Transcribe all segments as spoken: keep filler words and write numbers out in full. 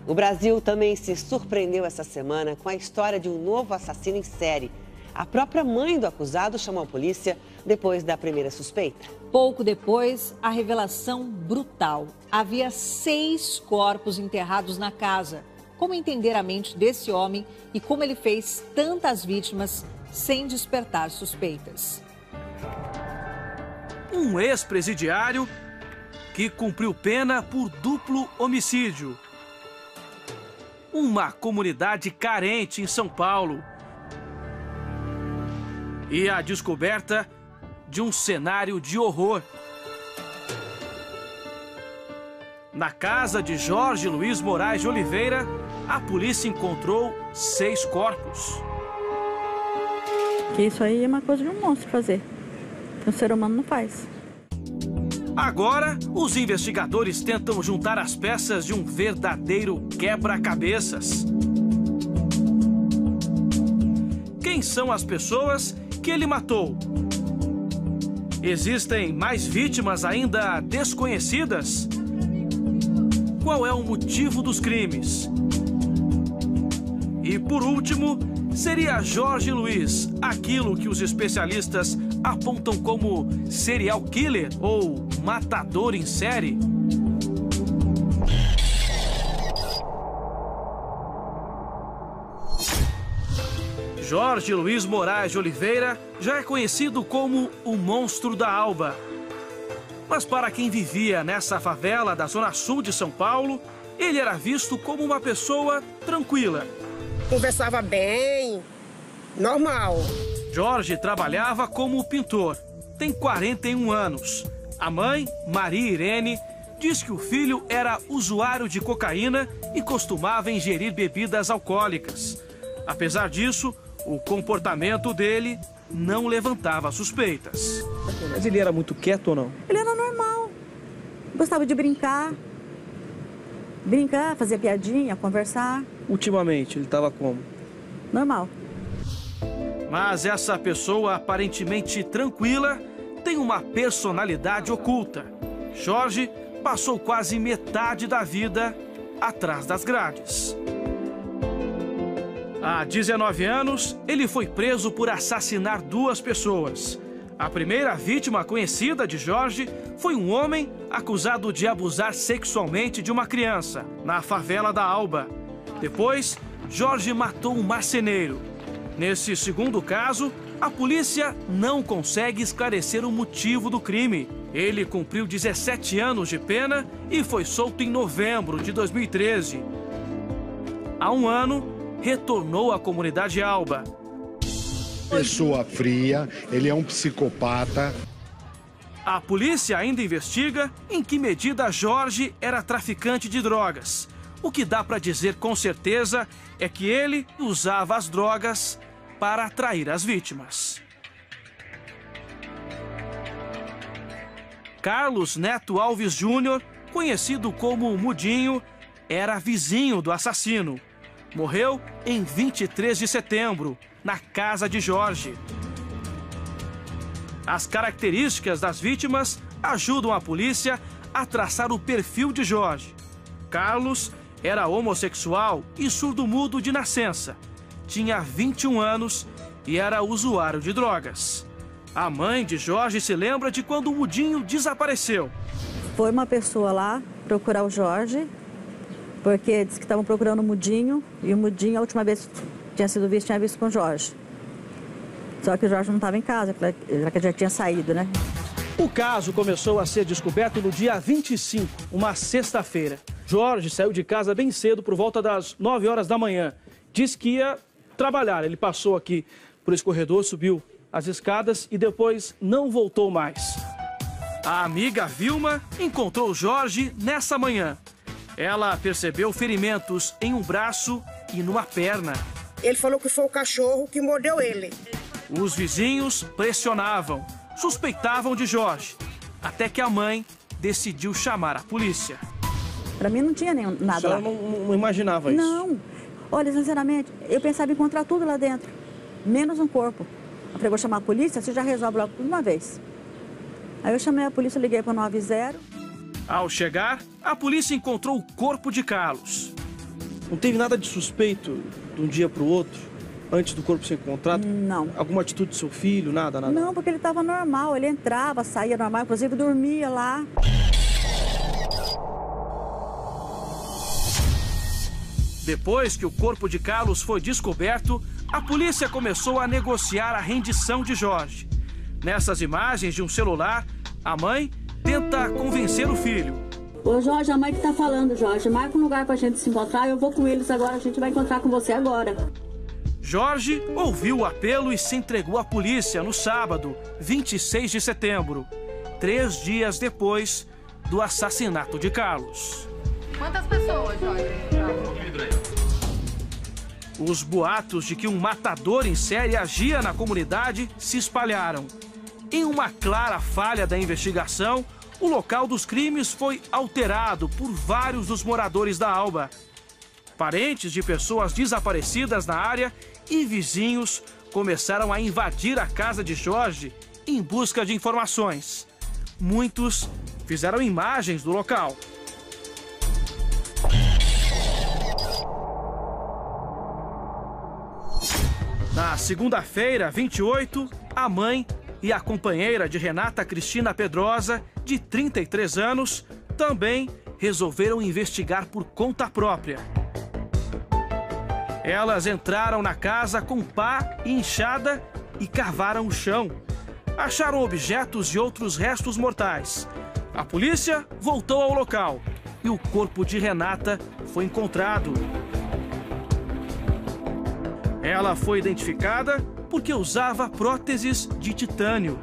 O Brasil também se surpreendeu essa semana com a história de um novo assassino em série. A própria mãe do acusado chamou a polícia depois da primeira suspeita. Pouco depois, a revelação brutal. Havia seis corpos enterrados na casa. Como entender a mente desse homem e como ele fez tantas vítimas sem despertar suspeitas? Um ex-presidiário que cumpriu pena por duplo homicídio. Uma comunidade carente em São Paulo. E a descoberta de um cenário de horror. Na casa de Jorge Luiz Moraes de Oliveira, a polícia encontrou seis corpos. Que isso aí é uma coisa de um monstro fazer. Que um ser humano não faz. Agora, os investigadores tentam juntar as peças de um verdadeiro quebra-cabeças. Quem são as pessoas que ele matou? Existem mais vítimas ainda desconhecidas? Qual é o motivo dos crimes? E por último, seria Jorge Luiz aquilo que os especialistas apontam como serial killer ou matador em série? Jorge Luiz Moraes de Oliveira já é conhecido como o monstro da Alba. Mas para quem vivia nessa favela da zona sul de São Paulo, ele era visto como uma pessoa tranquila. Conversava bem, normal. Jorge trabalhava como pintor. Tem quarenta e um anos. A mãe, Maria Irene, diz que o filho era usuário de cocaína e costumava ingerir bebidas alcoólicas. Apesar disso, o comportamento dele não levantava suspeitas. Mas ele era muito quieto ou não? Ele era normal. Gostava de brincar. Brincar, fazer piadinha, conversar. Ultimamente, ele estava como? Normal. Mas essa pessoa aparentemente tranquila tem uma personalidade oculta. Jorge passou quase metade da vida atrás das grades. Há dezenove anos, ele foi preso por assassinar duas pessoas. A primeira vítima conhecida de Jorge foi um homem acusado de abusar sexualmente de uma criança, na favela da Alba. Depois, Jorge matou um marceneiro. Nesse segundo caso, a polícia não consegue esclarecer o motivo do crime. Ele cumpriu dezessete anos de pena e foi solto em novembro de dois mil e treze. Há um ano, retornou à comunidade Alba. Pessoa fria, ele é um psicopata. A polícia ainda investiga em que medida Jorge era traficante de drogas. O que dá para dizer com certeza é que ele usava as drogas para atrair as vítimas. Carlos Neto Alves Júnior, conhecido como Mudinho, era vizinho do assassino. Morreu em vinte e três de setembro, na casa de Jorge. As características das vítimas ajudam a polícia a traçar o perfil de Jorge. Carlos era homossexual e surdo-mudo de nascença. Tinha vinte e um anos e era usuário de drogas. A mãe de Jorge se lembra de quando o Mudinho desapareceu. Foi uma pessoa lá procurar o Jorge, porque disse que estavam procurando o Mudinho, e o Mudinho, a última vez que tinha sido visto, tinha visto com o Jorge. Só que o Jorge não estava em casa, já que já tinha saído, né? O caso começou a ser descoberto no dia vinte e cinco, uma sexta-feira. Jorge saiu de casa bem cedo, por volta das nove horas da manhã. Disse que ia trabalhar. Ele passou aqui por esse corredor, subiu as escadas e depois não voltou mais. A amiga Vilma encontrou Jorge nessa manhã. Ela percebeu ferimentos em um braço e numa perna. Ele falou que foi o cachorro que mordeu ele. Os vizinhos pressionavam, suspeitavam de Jorge, até que a mãe decidiu chamar a polícia. Para mim não tinha nenhum, nada lá. A senhora não, não imaginava isso? Não. Olha, sinceramente, eu pensava em encontrar tudo lá dentro, menos um corpo. Eu falei, vou chamar a polícia, você já resolve logo de uma vez. Aí eu chamei a polícia, liguei para o nove zero. Ao chegar, a polícia encontrou o corpo de Carlos. Não teve nada de suspeito de um dia para o outro, antes do corpo ser encontrado? Não. Alguma atitude do seu filho, nada, nada? Não, porque ele estava normal, ele entrava, saía normal, inclusive dormia lá. Depois que o corpo de Carlos foi descoberto, a polícia começou a negociar a rendição de Jorge. Nessas imagens de um celular, a mãe tenta convencer o filho. Ô Jorge, a mãe que tá falando, Jorge, marca um lugar pra gente se encontrar, eu vou com eles agora, a gente vai encontrar com você agora. Jorge ouviu o apelo e se entregou à polícia no sábado, vinte e seis de setembro, três dias depois do assassinato de Carlos. Quantas pessoas, Jorge? Os boatos de que um matador em série agia na comunidade se espalharam. Em uma clara falha da investigação, o local dos crimes foi alterado por vários dos moradores da Alba. Parentes de pessoas desaparecidas na área e vizinhos começaram a invadir a casa de Jorge em busca de informações. Muitos fizeram imagens do local. Na segunda-feira, vinte e oito, a mãe e a companheira de Renata Cristina Pedrosa, de trinta e três anos, também resolveram investigar por conta própria. Elas entraram na casa com pá e enxada e cavaram o chão. Acharam objetos e outros restos mortais. A polícia voltou ao local e o corpo de Renata foi encontrado. Ela foi identificada porque usava próteses de titânio.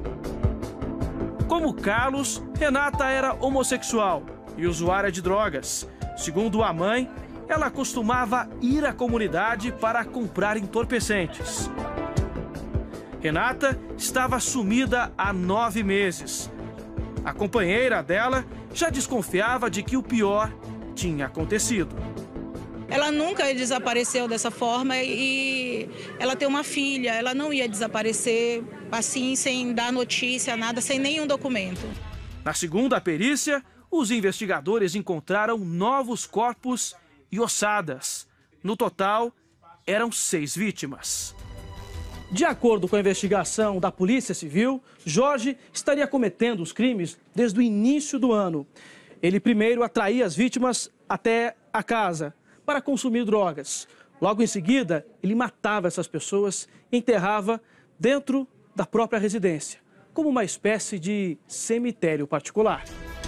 Como Carlos, Renata era homossexual e usuária de drogas. Segundo a mãe, ela costumava ir à comunidade para comprar entorpecentes. Renata estava sumida há nove meses. A companheira dela já desconfiava de que o pior tinha acontecido. Ela nunca desapareceu dessa forma e ela tem uma filha, ela não ia desaparecer assim, sem dar notícia, nada, sem nenhum documento. Na segunda perícia, os investigadores encontraram novos corpos e ossadas. No total, eram seis vítimas. De acordo com a investigação da Polícia Civil, Jorge estaria cometendo os crimes desde o início do ano. Ele primeiro atraía as vítimas até a casa para consumir drogas. Logo em seguida, ele matava essas pessoas e enterrava dentro da própria residência, como uma espécie de cemitério particular.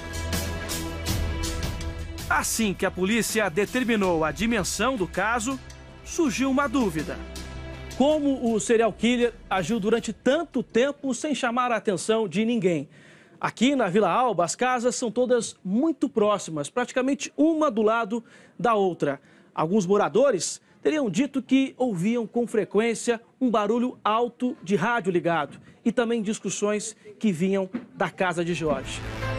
Assim que a polícia determinou a dimensão do caso, surgiu uma dúvida. Como o serial killer agiu durante tanto tempo sem chamar a atenção de ninguém? Aqui na Vila Alba, as casas são todas muito próximas, praticamente uma do lado da outra. Alguns moradores teriam dito que ouviam com frequência um barulho alto de rádio ligado e também discussões que vinham da casa de Jorge.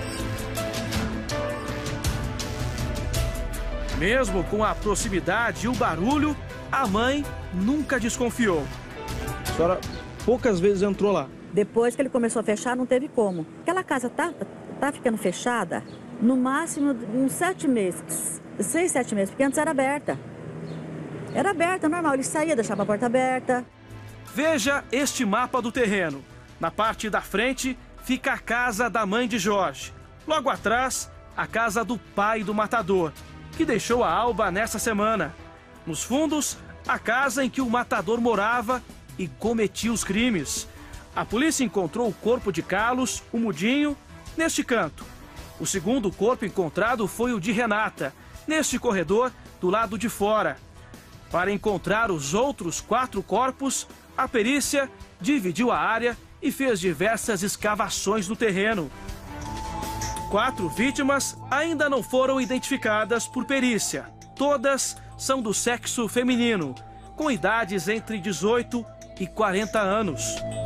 Mesmo com a proximidade e o barulho, a mãe nunca desconfiou. A senhora poucas vezes entrou lá. Depois que ele começou a fechar, não teve como. Aquela casa tá, tá ficando fechada, no máximo uns sete meses, seis, sete meses, porque antes era aberta. Era aberta, normal, ele saía, deixava a porta aberta. Veja este mapa do terreno. Na parte da frente fica a casa da mãe de Jorge. Logo atrás, a casa do pai do matador, que deixou a Alba nessa semana. Nos fundos, a casa em que o matador morava e cometia os crimes. A polícia encontrou o corpo de Carlos, o Mudinho, neste canto. O segundo corpo encontrado foi o de Renata, neste corredor do lado de fora. Para encontrar os outros quatro corpos, a perícia dividiu a área e fez diversas escavações no terreno. Quatro vítimas ainda não foram identificadas por perícia. Todas são do sexo feminino, com idades entre dezoito e quarenta anos.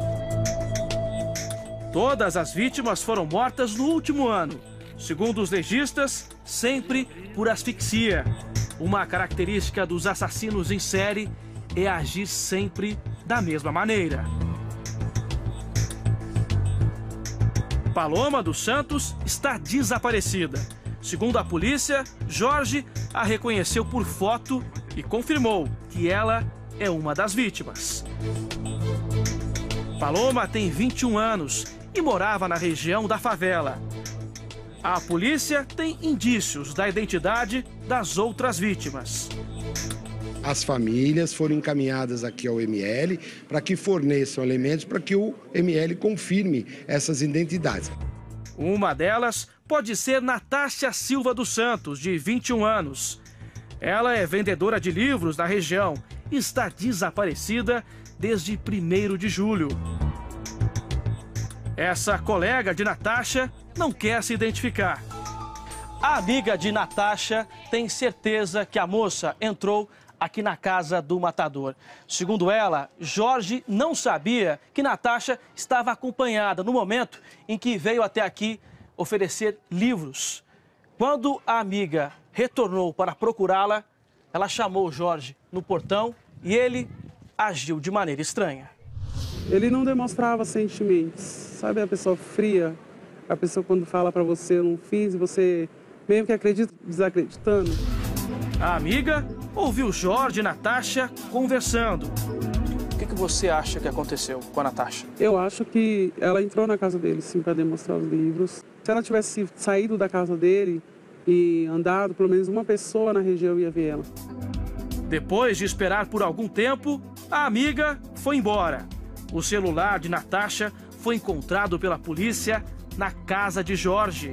Todas as vítimas foram mortas no último ano. Segundo os legistas, sempre por asfixia. Uma característica dos assassinos em série é agir sempre da mesma maneira. Paloma dos Santos está desaparecida. Segundo a polícia, Jorge a reconheceu por foto e confirmou que ela é uma das vítimas. Paloma tem vinte e um anos e morava na região da favela. A polícia tem indícios da identidade das outras vítimas. As famílias foram encaminhadas aqui ao M L para que forneçam elementos para que o M L confirme essas identidades. Uma delas pode ser Natácia Silva dos Santos, de vinte e um anos. Ela é vendedora de livros na região e está desaparecida desde primeiro de julho. Essa colega de Natácia não quer se identificar. A amiga de Natácia tem certeza que a moça entrou aqui na casa do matador. Segundo ela, Jorge não sabia que Natácia estava acompanhada no momento em que veio até aqui oferecer livros. Quando a amiga retornou para procurá-la, ela chamou Jorge no portão e ele agiu de maneira estranha. Ele não demonstrava sentimentos, sabe, a pessoa fria, a pessoa quando fala para você eu não fiz, você mesmo que acredita desacreditando. A amiga ouviu Jorge e Natácia conversando. O que, que você acha que aconteceu com a Natácia? Eu acho que ela entrou na casa dele, sim, para demonstrar os livros. Se ela tivesse saído da casa dele e andado, pelo menos uma pessoa na região ia ver ela. Depois de esperar por algum tempo, a amiga foi embora. O celular de Natácia foi encontrado pela polícia na casa de Jorge.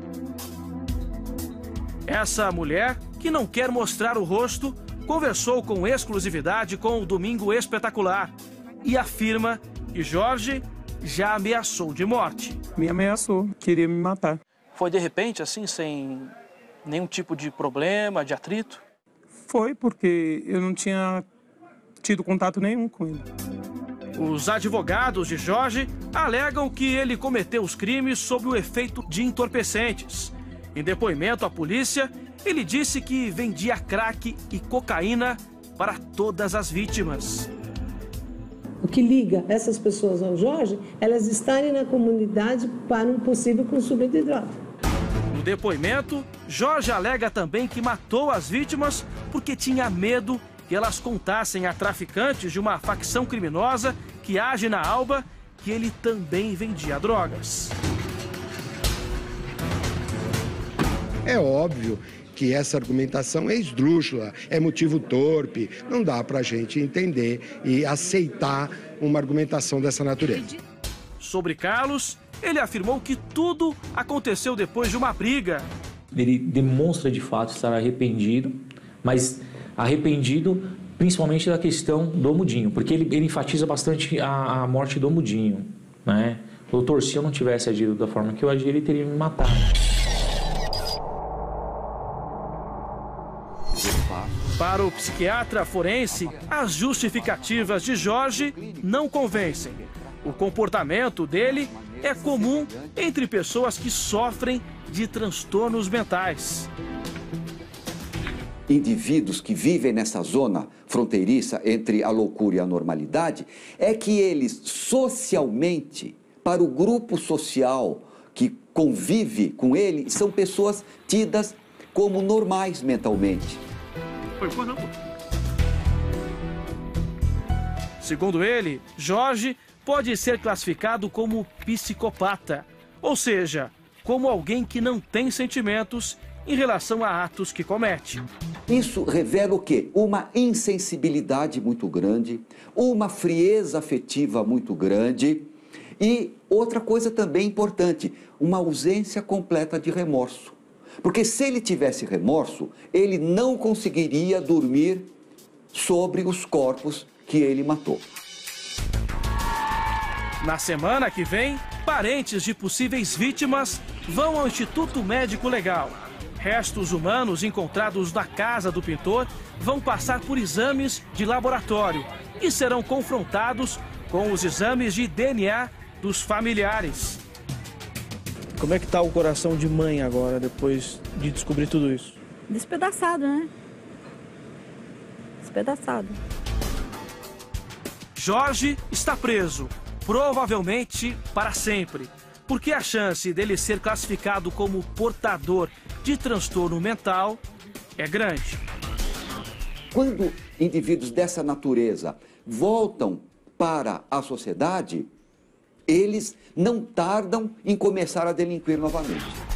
Essa mulher, que não quer mostrar o rosto, conversou com exclusividade com o Domingo Espetacular e afirma que Jorge já ameaçou de morte. Me ameaçou, queria me matar. Foi de repente, assim, sem nenhum tipo de problema, de atrito? Foi, porque eu não tinha tido contato nenhum com ele. Os advogados de Jorge alegam que ele cometeu os crimes sob o efeito de entorpecentes. Em depoimento à polícia, ele disse que vendia crack e cocaína para todas as vítimas. O que liga essas pessoas ao Jorge, elas estarem na comunidade para um possível consumo de droga. No depoimento, Jorge alega também que matou as vítimas porque tinha medo que elas contassem a traficantes de uma facção criminosa que age na Alba que ele também vendia drogas. É óbvio que essa argumentação é esdrúxula, é motivo torpe, não dá para a gente entender e aceitar uma argumentação dessa natureza. Sobre Carlos, ele afirmou que tudo aconteceu depois de uma briga. Ele demonstra de fato estar arrependido, mas arrependido principalmente da questão do Mudinho, porque ele, ele enfatiza bastante a, a morte do Mudinho, né? Doutor, se eu não tivesse agido da forma que eu agi, ele teria me matado. Para o psiquiatra forense, as justificativas de Jorge não convencem. O comportamento dele é comum entre pessoas que sofrem de transtornos mentais. Indivíduos que vivem nessa zona fronteiriça entre a loucura e a normalidade, é que eles socialmente, para o grupo social que convive com ele, são pessoas tidas como normais mentalmente. Segundo ele, Jorge pode ser classificado como psicopata, ou seja, como alguém que não tem sentimentos em relação a atos que comete. Isso revela o quê? Uma insensibilidade muito grande, uma frieza afetiva muito grande e outra coisa também importante, uma ausência completa de remorso. Porque se ele tivesse remorso, ele não conseguiria dormir sobre os corpos que ele matou. Na semana que vem, parentes de possíveis vítimas vão ao Instituto Médico Legal. Restos humanos encontrados na casa do pintor vão passar por exames de laboratório e serão confrontados com os exames de D N A dos familiares. Como é que tá o coração de mãe agora, depois de descobrir tudo isso? Despedaçado, né? Despedaçado. Jorge está preso, provavelmente para sempre. porque a chance dele ser classificado como portador de transtorno mental é grande. Quando indivíduos dessa natureza voltam para a sociedade, eles não tardam em começar a delinquir novamente.